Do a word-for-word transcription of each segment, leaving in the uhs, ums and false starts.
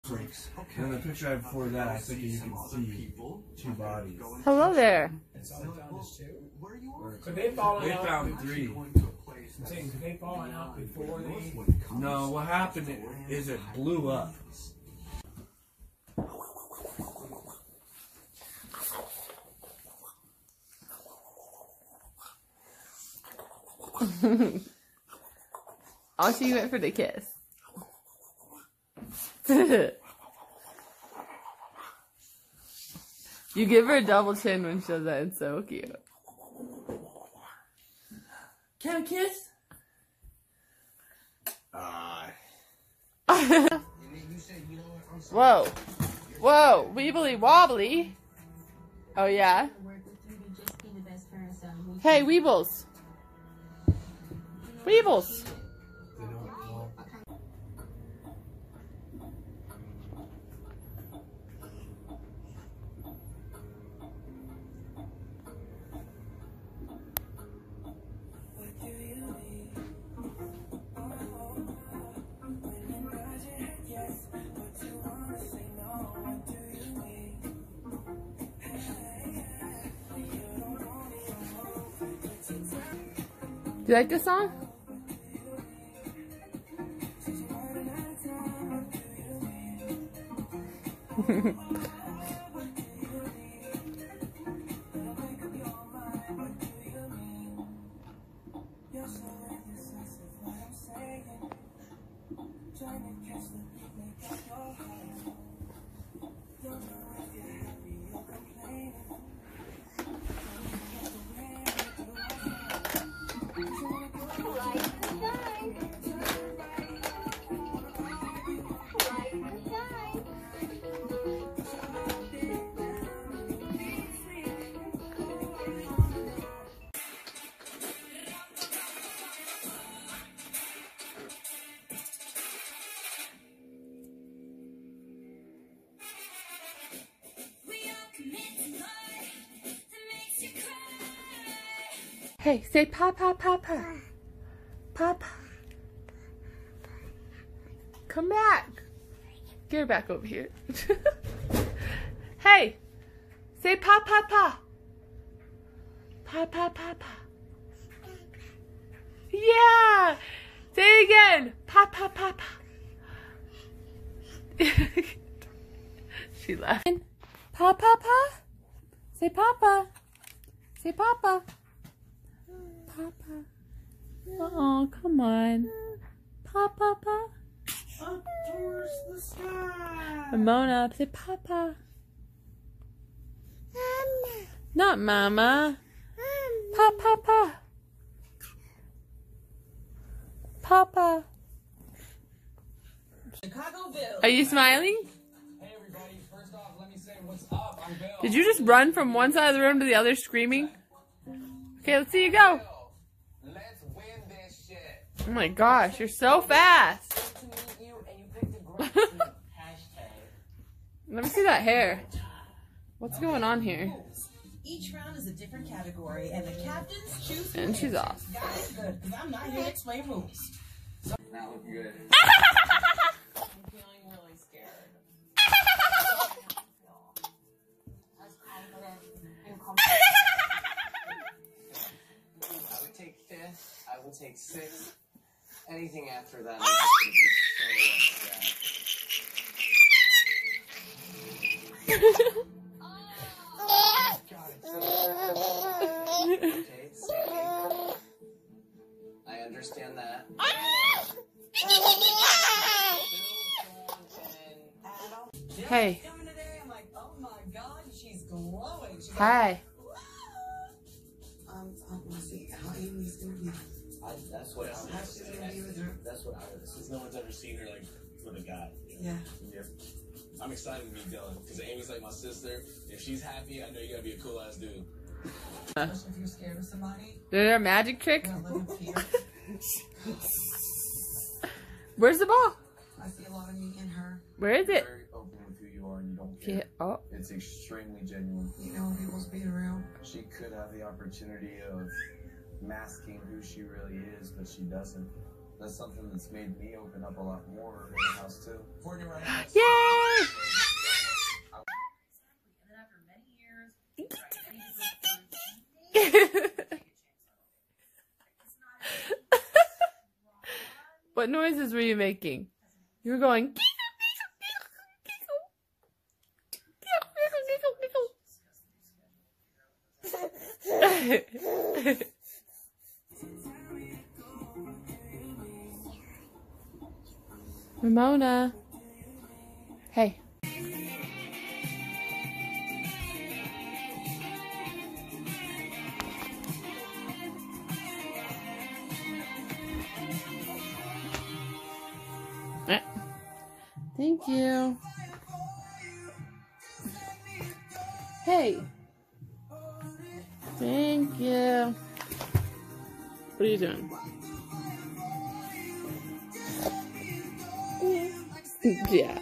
Freaks. Okay. And the picture I had before that, I think you can see two bodies. Hello there. Could they fallen They out? found three. I'm saying, could they fallen out before they? No, what happened is it blew up. Oh, she went for the kiss. You give her a double chin when she does that. It's so cute. Can I kiss? Uh, Whoa. Whoa. Weebly wobbly. Oh, yeah? Hey, Weebles. Weebles. Do you like this song? Hey, say papa, papa. Papa. Come back. Get her back over here. Hey, say papa, papa. Papa, papa. Yeah. Say it again. Papa, papa. She laughed. Papa, papa. Say papa. Say papa. Papa. Oh, come on. Papa, papa. up towards the sky. Ramona, say papa. Mama. Not mama. Mama. Papa, papa. Papa. Are you smiling? Hey everybody, first off, let me say what's up. I'm Bill. Did you just run from one side of the room to the other screaming? Okay, let's see you go. Let's win this shit. Oh my gosh, you're so fast. Let me see that hair. What's going on here? Each round is a different category, and the captains choose. And she's off. Guys, good, because I'm not here to explain rules. So, not looking good. I'm feeling really scared. I would take fifth. I will take sixth. Anything after that. I understand that. Hey. I'm like, oh my god, she's glowing. She's Hi. Um, I want to see how Amy's gonna be. I, that's what I How she's gonna be with her. That's what I would assume. Because no one's ever seen her like with a guy. Yeah. Yeah. I'm excited to meet Dylan because Amy's like my sister. If she's happy, I know you gotta be a cool ass dude. Especially if you're scared of somebody. Is there a magic trick? You don't live in fear. Where's the ball? I see a lot of me in her. Where is it? Very open with who you are and you don't care. Yeah. Oh. It's extremely genuine. You know when people's being around. She could have the opportunity of masking who she really is, but she doesn't. That's something that's made me open up a lot more in the house too. Yay! What noises were you making? You were going. Ramona. Hey. Thank you. Hey. Thank you. What are you doing? Yeah.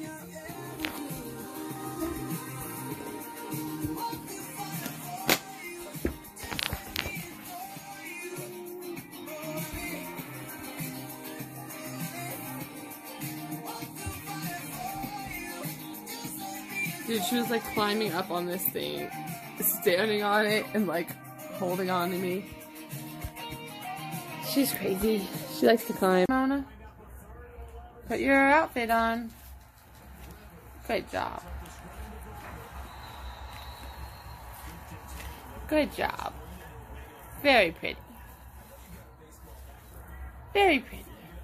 Dude, she was like climbing up on this thing, standing on it, and like holding on to me. She's crazy. She likes to climb. Mona, put your outfit on. Good job. Good job. Very pretty. Very pretty.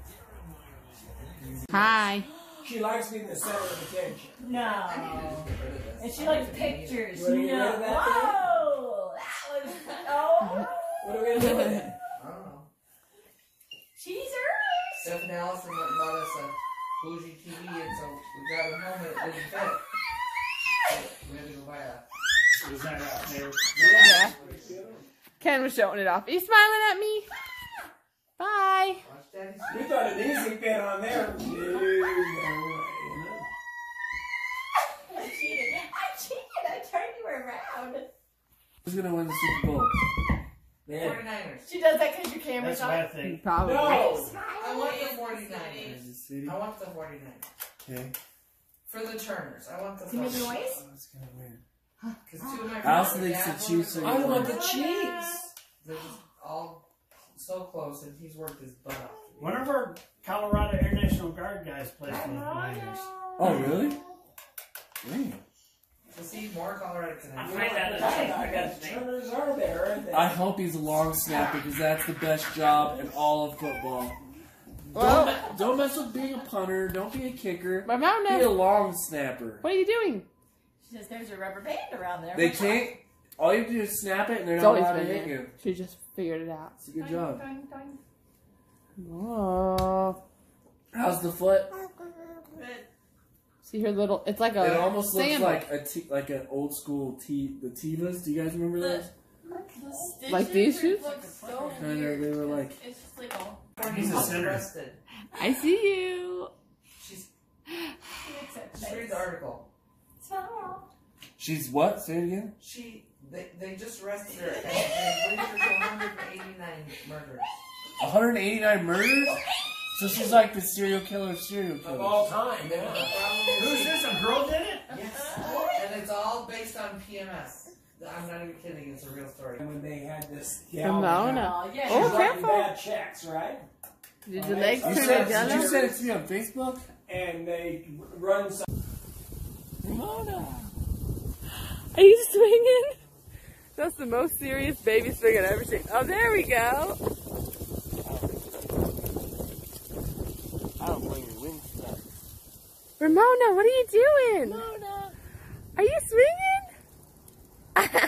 Hi. She likes being the center of attention. No. And she likes pictures. You wanna get rid No. of that Whoa! That was. Oh. What are we gonna do with it? I don't know. Cheesers. Steph and Allison went and bought us a bougie T V, and so we got it home and it didn't fit. So we had to go buy a. Is that out there? Yeah. Ken was showing it off. Are you smiling at me? Bye. Watch Daddy's. We thought an easy fit on there. No, no way. I cheated. I cheated. I turned you around. Who's gonna win the Super Bowl? Yeah. forty-niners. She does that because your camera's That's what I on. think. Probably. No! I want the forty-niners. Kansas City. I want the forty-niners. Okay. For the Turners. I want the Do you make forty-niners. noise? Oh, that's gonna win. Because two of my I also friends think are the Chiefs are- I Cowboys. want the Chiefs. They're just all so close, and he's worked his butt off. One of our Colorado Air National Guard guys plays for the Niners. Oh, really? Damn. To see more Colorado I connections. find out that I got the Turners are there, aren't they? I hope he's a long snapper because that's the best job in all of football. Well, Don't, don't mess with being a punter. Don't be a kicker. Be a Ramona, long snapper. what are you doing? She says there's a rubber band around there. They can't. All you have to do is snap it, and they're It's not always allowed to been hit there. you. She just figured it out. It's a good job. Doing, doing. Oh. How's the foot? See her little, it's like a It almost looks sandal. like a t- like an old school T the Tivas. Do you guys remember those? Like these shoes? So Kind of. They were like. It's just like all. He's a She's center. arrested. I see you. She's. Except Just read the article. Smile. She's what? Say it again. She. They, they just arrested her and they linked her to one hundred eighty-nine murders. one hundred eighty-nine murders. So she's like the serial killer of serial Of killers. all time, The yeah. problem is Who's she- this? A girl did it? Yes. And it's all based on P M S. I'm not even kidding. It's a real story. When they had this gal. Ramona. Oh, yeah. Oh, She's writing careful. bad checks, right? Did your legs You turn said, did you yellow? send it to me on Facebook? And they run some. Ramona. Are you swinging? That's the most serious baby swing I've ever seen. Oh, there we go. I don't blame your wings. Ramona, what are you doing? Ramona. Are you swinging?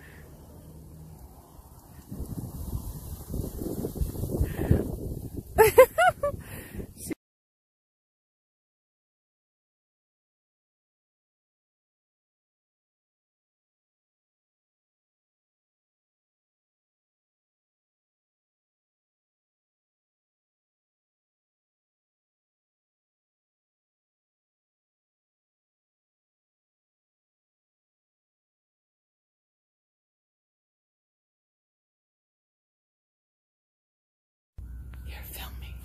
You're filming.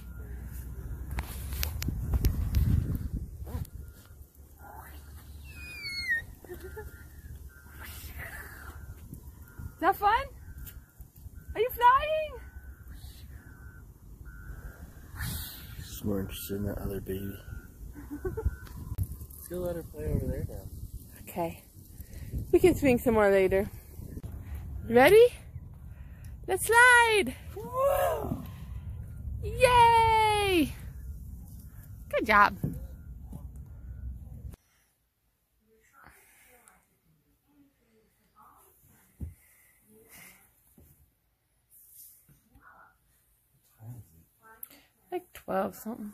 Is that fun? Are you flying? more interested in that other baby. Let's go let her play over there now. Okay. We can swing some more later. Ready? Let's slide! Woo! Yay! Good job. Like twelve something.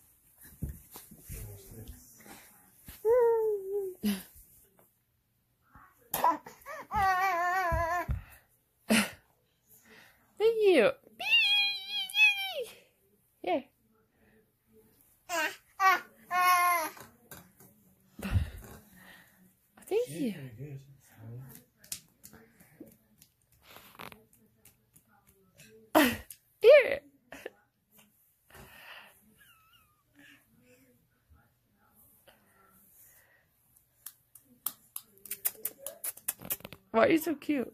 Thank you. Here. Thank you. Here. Why are you so cute?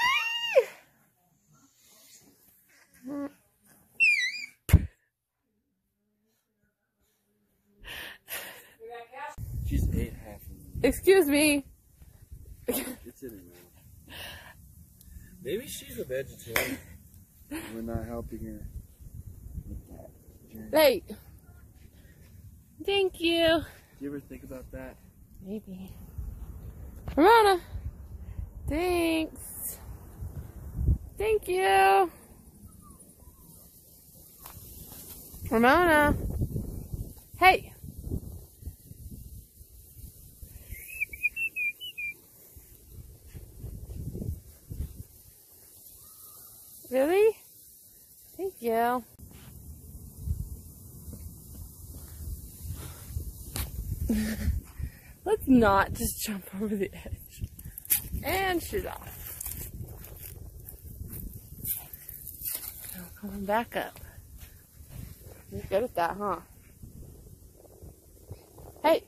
She's ate half of them. Excuse me. It's in her mouth. Maybe she's a vegetarian. We're not helping her with that journey. Hey. Thank you. Do you ever think about that? Maybe. Ramona. Thanks. Thank you. Ramona. Hey. Really? Thank you. Let's not just jump over the edge. And she's off. Now coming back up. You're good at that, huh? Hey!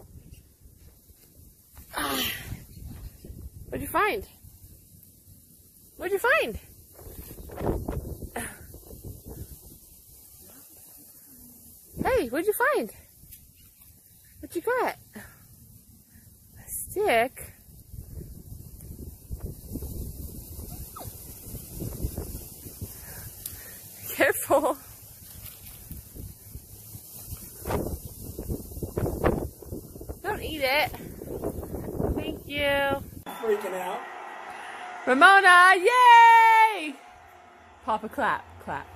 Ah. What'd you find? What'd you find? Hey, what'd you find? What you got? A stick? Careful. Don't eat it. Thank you. Freaking out. Ramona, yay! Papa clap, clap.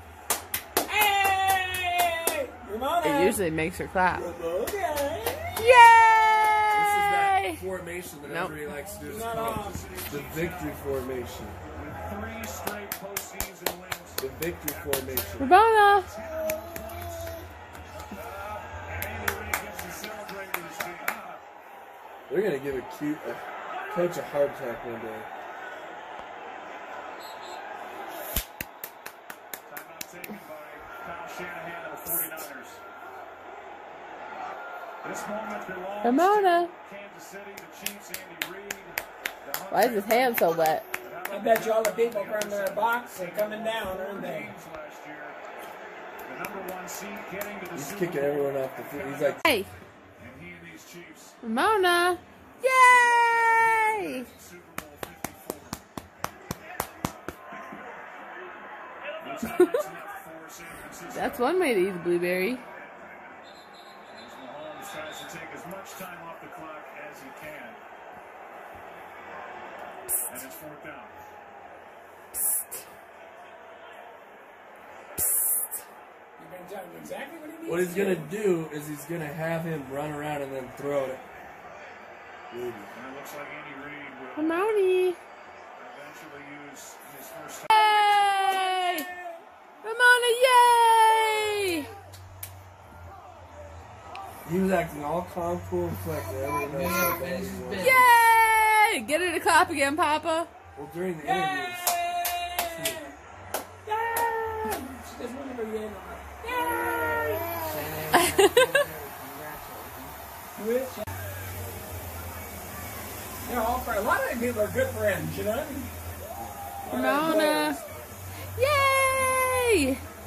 Hey! Ramona! It usually makes her clap. Okay. Yay! This is that formation that Nope. everybody likes to do. It's No, called no. the victory formation. Three straight postseason wins. The victory formation. Ramona! They're gonna give a cute a coach a heart attack one day. Timeout taken by Kyle Shanahan of the forty-niners. This moment belongs Ramona! to Kansas City, the Chiefs, Andy Reid. the Why is his hand so wet? I bet you all the people from their box are coming down, aren't they? Teams last year. The number one seed getting to the He's Super kicking Bowl. everyone off the field. He's like, Hey! And he and these Chiefs, Ramona! Yay! Super Bowl fifty-four. No timeouts left for San Francisco. That's one way to eat a blueberry. As Mahomes tries to take as much time off the clock as he can. And it's fourth down. You're going to tell him exactly what he needs what he's to gonna do. do is he's gonna have him run around and then throw it. Ooh. And it looks like Andy Reid will Ramona! eventually use his first Yay! Ramona, yay! He was acting all calm, cool, and collected. Everyone knows Yeah, how finish his he was. business. Yay! Get her to clap again, Papa. Well, during the interviews, She just wanted to be in on it. With you. They're all friends. A lot of people are good friends, you know? Ramona. Yay!